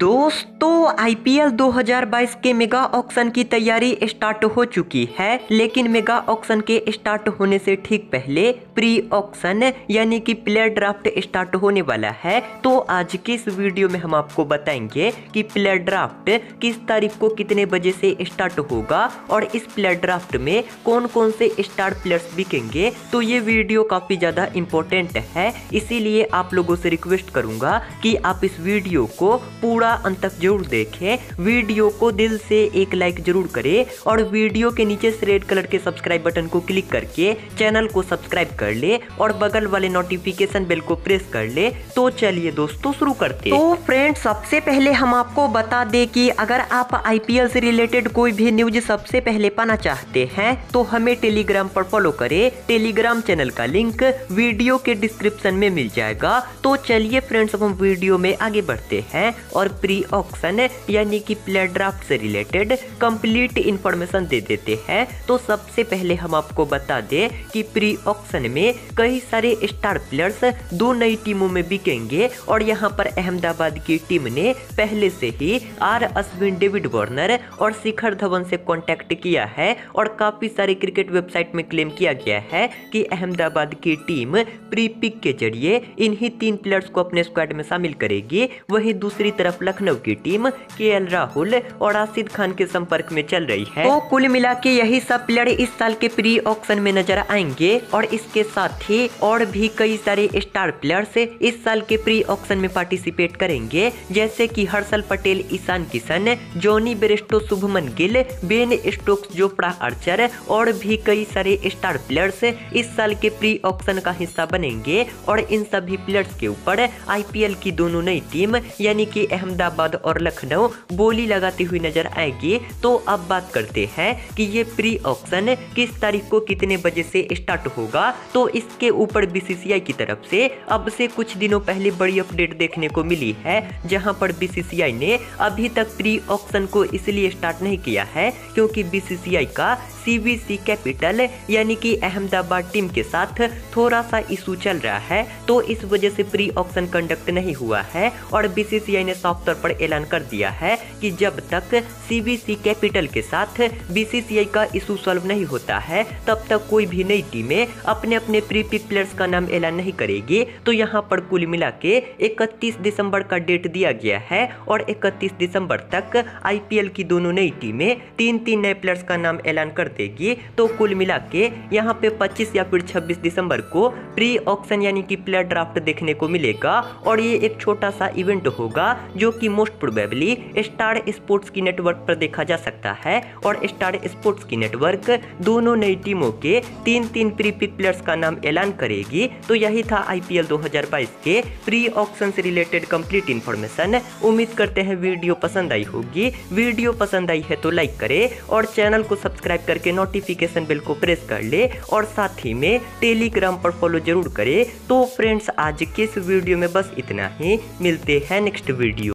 दोस्तों आईपीएल 2022 के mega auction की तैयारी स्टार्ट हो चुकी है, लेकिन मेगा ऑक्शन के स्टार्ट होने से ठीक पहले प्री ऑक्शन यानी कि प्लेयर ड्राफ्ट स्टार्ट होने वाला है। तो आज के इस वीडियो में हम आपको बताएंगे कि प्लेयर ड्राफ्ट किस तारीख को कितने बजे से स्टार्ट होगा और इस प्लेयर ड्राफ्ट में कौन कौन से स्टार प्लेयर्स बिकेंगे। तो ये वीडियो काफी ज्यादा इंपॉर्टेंट है, इसीलिए आप लोगों से रिक्वेस्ट करूंगा कि आप इस वीडियो को पूरा अंत तक जरूर देखें। वीडियो को दिल से एक लाइक जरूर करें और वीडियो के नीचे से रेड कलर के सब्सक्राइब बटन को क्लिक करके चैनल को सब्सक्राइब कर ले और बगल वाले नोटिफिकेशन बेल को प्रेस कर ले। तो चलिए दोस्तों शुरू करते हैं। तो फ्रेंड्स सबसे पहले हम आपको बता दें कि अगर आप आईपीएल से रिलेटेड कोई भी न्यूज सबसे पहले पाना चाहते हैं तो हमें टेलीग्राम पर फॉलो करें। टेलीग्राम चैनल का लिंक वीडियो के डिस्क्रिप्शन में मिल जाएगा। तो चलिए फ्रेंड्स अब हम वीडियो में आगे बढ़ते हैं और प्री ऑक्शन यानी कि प्लेयर ड्राफ्ट से रिलेटेड कंप्लीट इंफॉर्मेशन दे देते हैं। तो सबसे पहले हम आपको बता दें कि प्री ऑक्शन में कई सारे स्टार प्लेयर्स दो नई टीमों में बिकेंगे और यहां पर अहमदाबाद की टीम ने पहले से ही आर अश्विन, डेविड वार्नर और शिखर धवन से कांटेक्ट किया है और काफी सारे क्रिकेट वेबसाइट में क्लेम किया गया है कि अहमदाबाद की टीम प्री पिक के जरिए इन्हीं तीन प्लेयर्स को अपने स्क्वाड में शामिल करेगी। वहीं दूसरी तरफ लखनऊ की टीम केएल राहुल और राशिद खान के संपर्क में चल रही है। तो कुल मिला के यही सब प्लेयर इस साल के प्री ऑक्शन में नजर आएंगे और इसके साथ ही और भी कई सारे स्टार प्लेयर्स इस साल के प्री ऑक्शन में पार्टिसिपेट करेंगे, जैसे कि Harshal Patel, Ishan Kishan, Jonny Bairstow, Shubman Gill, Ben Stokes, Jofra Archer और भी कई सारे स्टार प्लेयर्स इस साल के प्री ऑक्शन का हिस्सा बनेंगे और इन सभी प्लेयर्स के ऊपर आईपीएल की दोनों नई टीम यानी कि अहमदाबाद और लखनऊ बोली लगाती हुई नजर आएगी। तो अब बात करते हैं कि ये प्री ऑक्शन किस तारीख को कितने बजे से स्टार्ट होगा। तो इसके ऊपर बीसीसीआई की तरफ से अब से कुछ दिनों पहले बड़ी अपडेट देखने को मिली है, जहां पर बीसीसीआई ने अभी तक प्री ऑक्शन को इसलिए स्टार्ट नहीं किया है क्योंकि बीसीसीआई का सीबीसी कैपिटल यानी कि अहमदाबाद टीम के साथ थोड़ा सा इशू चल रहा है। तो इस वजह से प्री ऑक्शन कंडक्ट नहीं हुआ है और बीसीसीआई ने साफ तौर पर ऐलान कर दिया है कि जब तक सीबीसी कैपिटल के साथ बीसीसीआई का इशू सॉल्व नहीं होता है तब तक कोई भी नई टीमें अपने अपने प्री पिक प्लेयर्स का नाम ऐलान नहीं करेगी। तो यहाँ पर कुल मिला के 31 दिसंबर का डेट दिया गया है और 31 दिसंबर तक आईपीएल की दोनों नई टीमें तीन नए प्लेयर्स का नाम ऐलान कर देगी। तो कुल मिला के यहाँ पे 25 या फिर 26 दिसंबर को प्री ऑक्शन यानी कि प्लेयर ड्राफ्ट देखने को मिलेगा और ये एक छोटा सा इवेंट होगा जो कि मोस्ट प्रोबेबली स्टार स्पोर्ट्स की नेटवर्क पर देखा जा सकता है और स्टार स्पोर्ट्स की नेटवर्क दोनों नई टीमों के तीन प्री पिक प्लेयर्स का नाम ऐलान करेगी। तो यही था आईपीएल 2022 के प्री ऑक्शन से रिलेटेड कंप्लीट इंफॉर्मेशन। उम्मीद करते हैं वीडियो पसंद आई होगी। वीडियो पसंद आई है तो लाइक करें और चैनल को सब्सक्राइब करके नोटिफिकेशन बेल को प्रेस कर ले और साथ ही में टेलीग्राम पर फॉलो जरूर करें। तो फ्रेंड्स आज के इस वीडियो में बस इतना ही, मिलते हैं नेक्स्ट वीडियो।